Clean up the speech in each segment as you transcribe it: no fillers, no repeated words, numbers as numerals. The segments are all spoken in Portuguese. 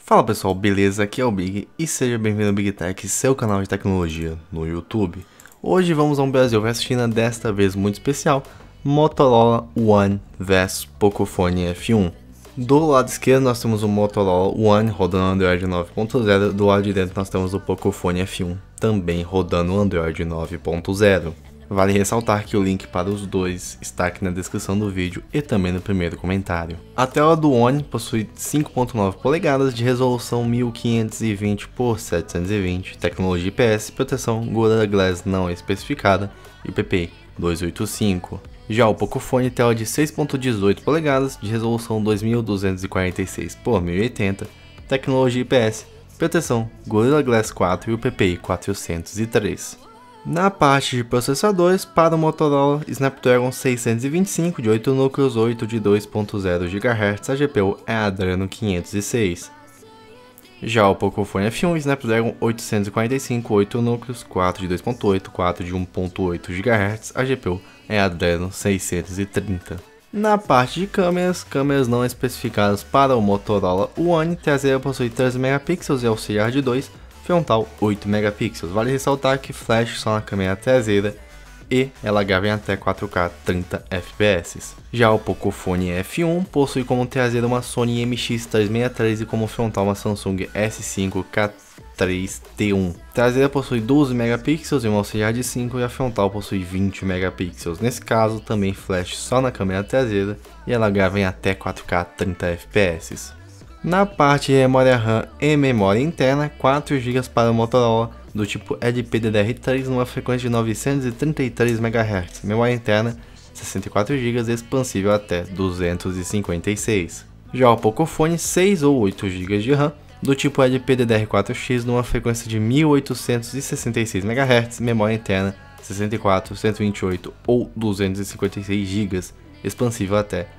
Fala pessoal, beleza? Aqui é o Big e seja bem-vindo ao Big Tech, seu canal de tecnologia no YouTube. Hoje vamos a um Brasil vs China, desta vez muito especial, Motorola One vs Pocophone F1. Do lado esquerdo nós temos o Motorola One rodando Android 9.0, do lado direito nós temos o Pocophone F1, também rodando Android 9.0. Vale ressaltar que o link para os dois está aqui na descrição do vídeo e também no primeiro comentário. A tela do One possui 5.9 polegadas de resolução 1520 por 720, tecnologia IPS, proteção Gorilla Glass não especificada e IPPI 285. Já o Pocophone tela de 6.18 polegadas de resolução 2246 por 1080, tecnologia IPS, proteção Gorilla Glass 4 e IPPI 403. Na parte de processadores, para o Motorola Snapdragon 625 de 8 núcleos, 8 de 2.0 GHz, a GPU é a Adreno 506. Já o Pocophone F1 Snapdragon 845, 8 núcleos, 4 de 2.8, 4 de 1.8 GHz, a GPU é a Adreno 630. Na parte de câmeras não especificadas para o Motorola One, traseira possui 13 megapixels e auxiliar de 2, frontal 8 megapixels. Vale ressaltar que flash só na câmera traseira e ela grava em até 4K 30 fps. Já o Pocophone F1 possui como traseira uma Sony MX363 e como frontal uma Samsung S5K3T1. Traseira possui 12 megapixels e uma auxiliar de 5 e a frontal possui 20 megapixels. Nesse caso também flash só na câmera traseira e ela grava em até 4K 30 fps. Na parte de memória RAM e memória interna, 4 GB para o Motorola do tipo LPDDR3 numa frequência de 933 MHz, memória interna 64 GB expansível até 256. Já o Pocophone 6 ou 8 GB de RAM do tipo LPDDR4X numa frequência de 1866 MHz, memória interna 64, 128 ou 256 GB expansível até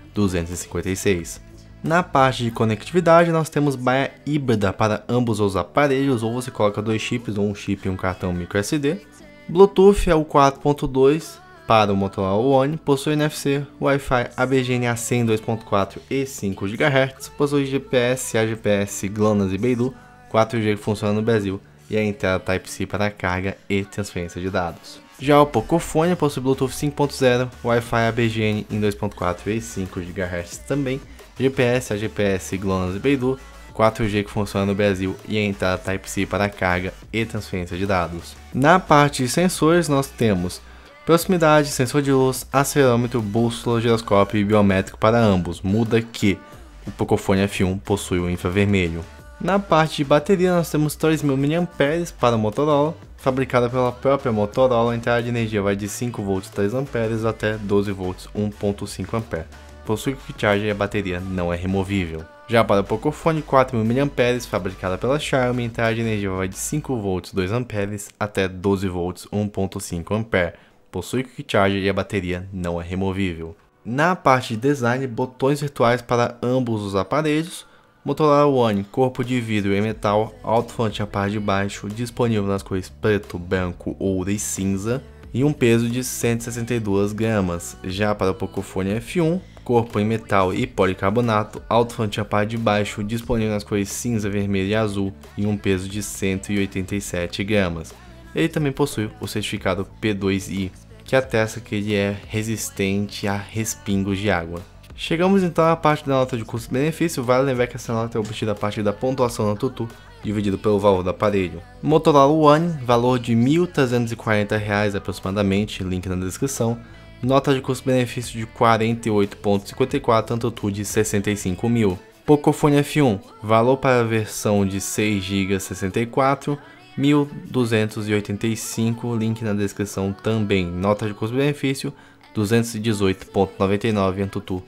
256. Na parte de conectividade, nós temos baia híbrida para ambos os aparelhos, ou você coloca dois chips, ou um chip e um cartão microSD. Bluetooth é o 4.2 para o Motorola One, possui NFC, Wi-Fi ABGN AC 2.4 e 5 GHz, possui GPS, AGPS, GLONASS e Beidou, 4G que funciona no Brasil, e a entrada Type-C para carga e transferência de dados. Já o Pocophone possui Bluetooth 5.0, Wi-Fi ABGN em 2.4 e 5 GHz também, GPS, AGPS, GLONASS e Beidou, 4G que funciona no Brasil e a entrada Type-C para carga e transferência de dados. Na parte de sensores nós temos proximidade, sensor de luz, acelerômetro, bússola, giroscópio e biométrico para ambos, muda que o Pocophone F1 possui o infravermelho. Na parte de bateria nós temos 3000 mAh para o Motorola, fabricada pela própria Motorola, a entrada de energia vai de 5V 3A até 12V 1.5A. Possui quick charger e a bateria não é removível. Já para o Pocophone 4000 mAh, fabricada pela Xiaomi, a entrada de energia vai de 5V 2A até 12V 1.5A. Possui quick charger e a bateria não é removível. Na parte de design, botões virtuais para ambos os aparelhos. Motorola One, corpo de vidro e metal, alto-falante na parte de baixo, disponível nas cores preto, branco, ouro e cinza, e um peso de 162 gramas. Já para o Pocophone F1, corpo em metal e policarbonato, alto-falante na parte de baixo, disponível nas cores cinza, vermelho e azul, e um peso de 187 gramas. Ele também possui o certificado P2i, que atesta que ele é resistente a respingos de água. Chegamos então à parte da nota de custo-benefício. Vale lembrar que essa nota é obtida a partir da pontuação no Tutu, dividido pelo valor do aparelho. Motorola One, valor de R$ 1.340 aproximadamente, link na descrição. Nota de custo-benefício de 48,54, Antutu de 65 mil. Pocophone F1, valor para a versão de 6 GB 64, 1.285, link na descrição também. Nota de custo-benefício 218,99, Antutu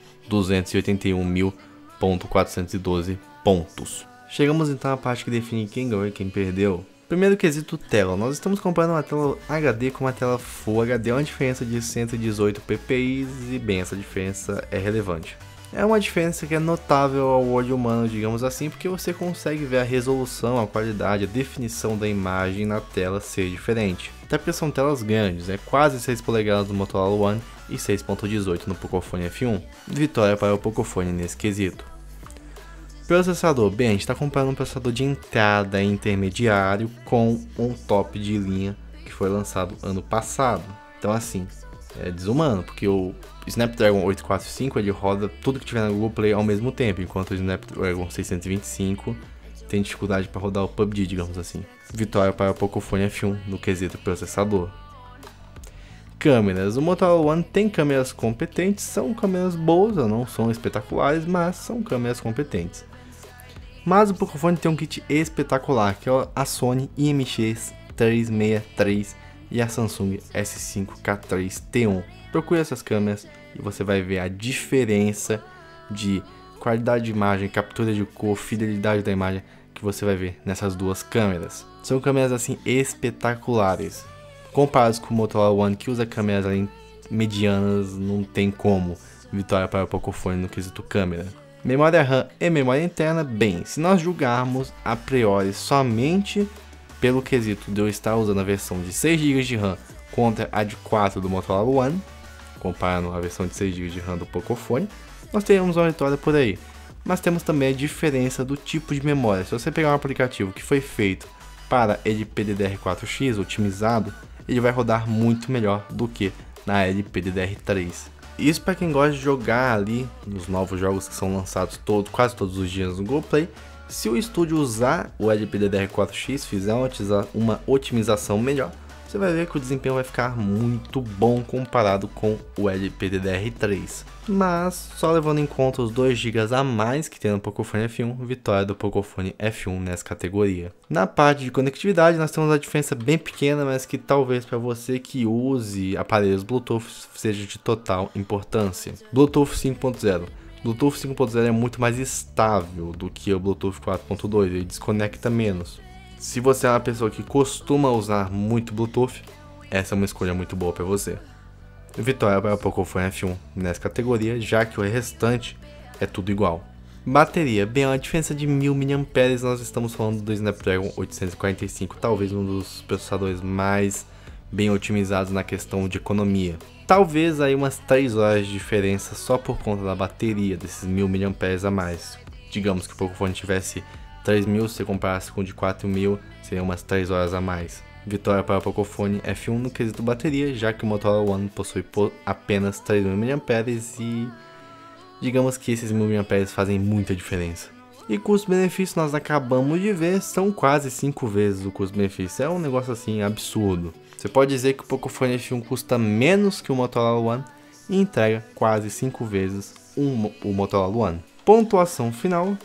281.412 pontos. Chegamos então à parte que define quem ganhou e quem perdeu. Primeiro quesito tela, nós estamos comprando uma tela HD com uma tela Full HD, uma diferença de 118 ppi e bem, essa diferença é relevante. É uma diferença que é notável ao olho humano, digamos assim, porque você consegue ver a resolução, a qualidade, a definição da imagem na tela ser diferente. Até porque são telas grandes, quase 6 polegadas no Motorola One e 6.18 no Pocophone F1. Vitória para o Pocophone nesse quesito. Processador, bem, a gente está comparando um processador de entrada intermediário com um top de linha que foi lançado ano passado. Então assim, é desumano, porque o Snapdragon 845 ele roda tudo que tiver na Google Play ao mesmo tempo, enquanto o Snapdragon 625 tem dificuldade para rodar o PUBG, digamos assim. Vitória para o Pocophone F1 no quesito processador. Câmeras, o Motorola One tem câmeras competentes, são câmeras boas, não são espetaculares, mas são câmeras competentes. Mas o Pocophone tem um kit espetacular, que é a Sony IMX363 e a Samsung S5K3T1. Procure essas câmeras e você vai ver a diferença de qualidade de imagem, captura de cor, fidelidade da imagem que você vai ver nessas duas câmeras. São câmeras assim espetaculares. Comparados com o Motorola One, que usa câmeras ali medianas, não tem como. Vitória para o Pocophone no quesito câmera. Memória RAM e memória interna, bem, se nós julgarmos a priori somente pelo quesito de eu estar usando a versão de 6 GB de RAM contra a de 4 do Motorola One, comparando a versão de 6 GB de RAM do Pocophone, nós teríamos uma vitória por aí. Mas temos também a diferença do tipo de memória. Se você pegar um aplicativo que foi feito para LPDDR4X otimizado, ele vai rodar muito melhor do que na LPDDR3. Isso para quem gosta de jogar ali nos novos jogos que são lançados quase todos os dias no Google Play. Se o estúdio usar o LPDDR4X, fizer uma otimização melhor, você vai ver que o desempenho vai ficar muito bom comparado com o LPDDR3. Mas, só levando em conta os 2 GB a mais que tem no Pocophone F1, vitória do Pocophone F1 nessa categoria. Na parte de conectividade, nós temos uma diferença bem pequena, mas que talvez para você que use aparelhos Bluetooth seja de total importância. Bluetooth 5.0. Bluetooth 5.0 é muito mais estável do que o Bluetooth 4.2, ele desconecta menos. Se você é uma pessoa que costuma usar muito Bluetooth, essa é uma escolha muito boa para você. Vitória para o Pocophone F1 nessa categoria, já que o restante é tudo igual. Bateria, bem, a diferença de 1000 mAh, nós estamos falando do Snapdragon 845, talvez um dos processadores mais bem otimizados na questão de economia. Talvez aí umas 3 horas de diferença só por conta da bateria, desses 1000 mAh a mais. Digamos que o Pocophone tivesse 3000, se você comparasse com o de 4000, seriam umas 3 horas a mais. Vitória para o Pocophone F1 no quesito bateria, já que o Motorola One possui apenas 3000 mAh e digamos que esses 1000 mAh fazem muita diferença. E custo-benefício nós acabamos de ver, são quase 5 vezes o custo-benefício, é um negócio assim absurdo. Você pode dizer que o Pocophone F1 custa menos que o Motorola One e entrega quase 5 vezes o Motorola One. Pontuação final: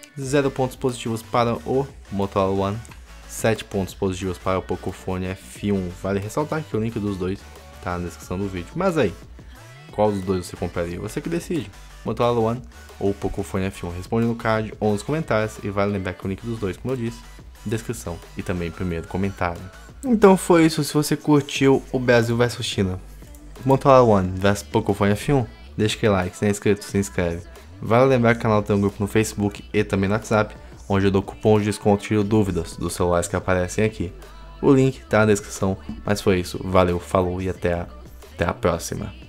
0 pontos positivos para o Motorola One, 7 pontos positivos para o Pocophone F1. Vale ressaltar que o link dos dois está na descrição do vídeo. Mas aí, qual dos dois você compraria? Você que decide, Motorola One ou Pocophone F1. Responde no card ou nos comentários e vale lembrar que o link dos dois, como eu disse, descrição e também primeiro comentário. Então foi isso, se você curtiu o Brasil vs China, Motorola One vs Pocophone F1, deixa aquele like, se não é inscrito, se inscreve. Vale lembrar que o canal tem um grupo no Facebook e também no WhatsApp, onde eu dou cupons de desconto e tiro dúvidas dos celulares que aparecem aqui. O link tá na descrição, mas foi isso, valeu, falou e até a próxima.